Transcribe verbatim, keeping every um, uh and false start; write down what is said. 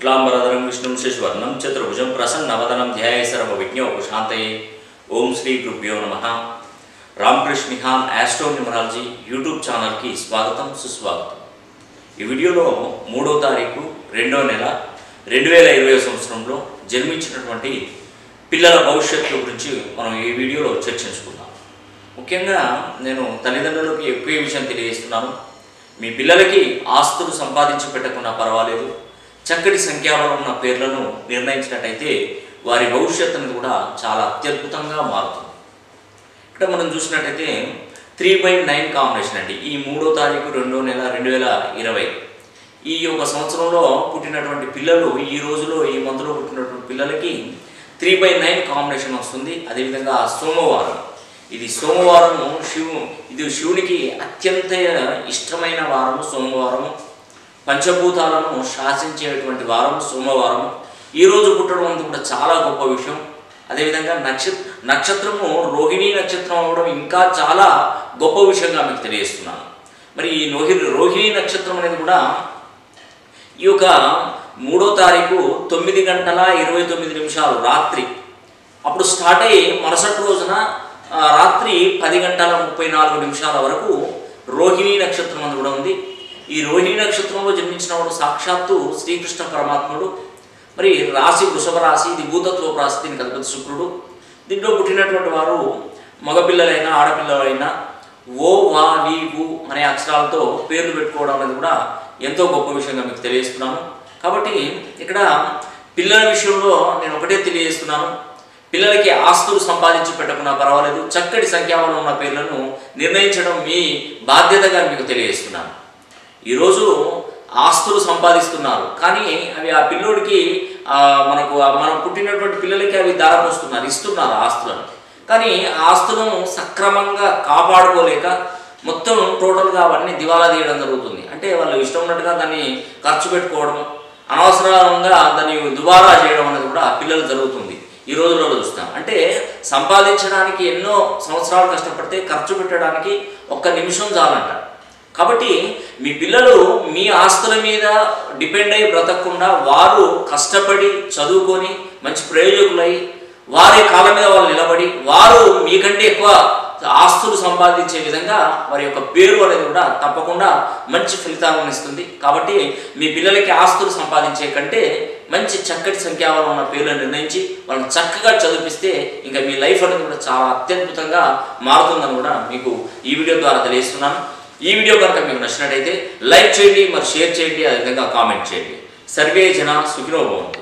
शुक्लांबरधरं विष्णुं शशिवर्णं चतुर्भुजं प्रसन्नवदनं ध्याये सर्वविघ्नोपशान्तये। ओम श्री गुरुभ्यो नमः। Ramakrishna Nihal astro numerology YouTube channel की स्वागतम सुस्वागतम। ఈ వీడియోలో మూడో తారీఖు రెండో నెల రెండు వేల ఇరవై సంవత్సరంలో జన్మించినటువంటి పిల్లల భవిష్యత్తు గురించి మనం ఈ వీడియోలో చర్చించుకుందాం। ముఖ్యంగా నేను తల్లిదండ్రులకు ఎక్కువ విషయం తెలియజేస్తున్నాను। మీ పిల్లలకి ఆస్తులు సంపాదించి పెట్టకున్నా పర్వాలేదు, చక్కటి సంఖ్యాబలం ఉన్న పేర్లను నిర్ణయించినట్టయితే వారి భవిష్యత్తును కూడా చాలా అత్యద్భుతంగా మారుతుంది। ఇక్కడ మనం చూసినట్టయితే త్రీ బై నైన్ కాంబినేషన్ అండి। ఈ మూడో తారీఖు రెండో నెల రెండు వేల ఇరవై ఈ యొక్క సంవత్సరంలో పుట్టినటువంటి పిల్లలు, ఈ రోజులో ఈ మంత్లో పుట్టినటువంటి పిల్లలకి త్రీ బై నైన్ కాంబినేషన్ వస్తుంది। అదేవిధంగా సోమవారం, ఇది సోమవారం శివు ఇది శివునికి అత్యంత ఇష్టమైన వారం సోమవారం, పంచభూతాలను శాసించేటువంటి వారం సోమవారం। ఈరోజు పుట్టడం అంతా కూడా చాలా గొప్ప విషయం। అదేవిధంగా నక్షత్ర నక్షత్రము రోహిణీ నక్షత్రం అవడం ఇంకా చాలా గొప్ప విషయంగా మీకు తెలియజేస్తున్నాను। మరి ఈ రోహిణి రోహిణీ నక్షత్రం అనేది కూడా ఈ యొక్క మూడో తారీఖు తొమ్మిది గంటల ఇరవై తొమ్మిది నిమిషాలు రాత్రి అప్పుడు స్టార్ట్ అయ్యి మరుసటి రోజున రాత్రి పది గంటల ముప్పై నాలుగు నిమిషాల వరకు రోహిణీ నక్షత్రం అని కూడా ఉంది। ఈ రోహిణీ నక్షత్రంలో జన్మించిన వాడు సాక్షాత్తు శ్రీకృష్ణ పరమాత్ముడు। మరి రాశి వృషభ రాశి, ఇది భూతత్వ రాశి, దీనికి అధిపతి శుక్రుడు। దీంట్లో పుట్టినటువంటి వారు మగపిల్లలైనా ఆడపిల్లలైనా ఓ వా వి వు అనే అక్షరాలతో పేర్లు పెట్టుకోవడం అనేది కూడా ఎంతో గొప్ప విషయంగా మీకు తెలియజేస్తున్నాను। కాబట్టి ఇక్కడ పిల్లల విషయంలో నేను ఒకటే తెలియజేస్తున్నాను, పిల్లలకి ఆస్తులు సంపాదించి పెట్టకున్నా పర్వాలేదు, చక్కటి సంఖ్యాబలం ఉన్న పేర్లను నిర్ణయించడం మీ బాధ్యతగా మీకు తెలియజేస్తున్నాను। ఈరోజు ఆస్తులు సంపాదిస్తున్నారు, కానీ అవి ఆ పిల్లోడికి మనకు మనం పుట్టినటువంటి పిల్లలకి అవి దారపోస్తున్నారు, ఇస్తున్నారు ఆస్తులను, కానీ ఆ ఆస్తులను సక్రమంగా కాపాడుకోలేక మొత్తం టోటల్గా అవన్నీ దివాలా తీయడం జరుగుతుంది। అంటే వాళ్ళు ఇష్టం ఉన్నట్టుగా దాన్ని ఖర్చు పెట్టుకోవడం, అనవసరంగా దాన్ని దుబారా చేయడం అనేది కూడా పిల్లలు జరుగుతుంది ఈ రోజుల్లో చూస్తాం। అంటే సంపాదించడానికి ఎన్నో సంవత్సరాలు కష్టపడితే ఖర్చు పెట్టడానికి ఒక్క నిమిషం చాలంట। కాబట్టి మీ పిల్లలు మీ ఆస్తుల మీద డిపెండ్ అయ్యి బ్రతకకుండా వారు కష్టపడి చదువుకొని మంచి ప్రయోజకులై వారి కాళ్ళ మీద వాళ్ళు నిలబడి వారు మీకంటే ఎక్కువ ఆస్తులు సంపాదించే విధంగా వారి యొక్క పేరు అనేది కూడా తప్పకుండా మంచి ఫలితాలను ఇస్తుంది। కాబట్టి మీ పిల్లలకి ఆస్తులు సంపాదించే కంటే మంచి చక్కటి సంఖ్యాబలం ఉన్న పేర్లను నిర్ణయించి వాళ్ళని చక్కగా చదివిస్తే ఇంకా మీ లైఫ్ అనేది కూడా చాలా అత్యద్భుతంగా మారుతుందని కూడా మీకు ఈ వీడియో ద్వారా తెలియజేస్తున్నాను। ఈ వీడియో కనుక మీకు నచ్చినట్టయితే లైక్ చేయండి, మరి షేర్ చేయండి, అదేవిధంగా కామెంట్ చేయండి। సర్వే జన సుఖినో భవంతు।